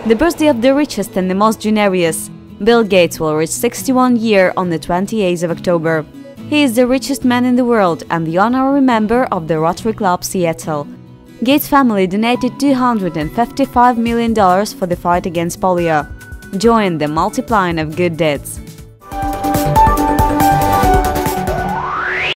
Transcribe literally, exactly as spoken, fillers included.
The birthday of the richest and the most generous. Bill Gates will reach sixty-one years on the twenty-eighth of October. He is the richest man in the world and the honorary member of the Rotary Club Seattle. Gates' family donated two hundred fifty-five million dollars for the fight against polio. Join the multiplying of good deeds.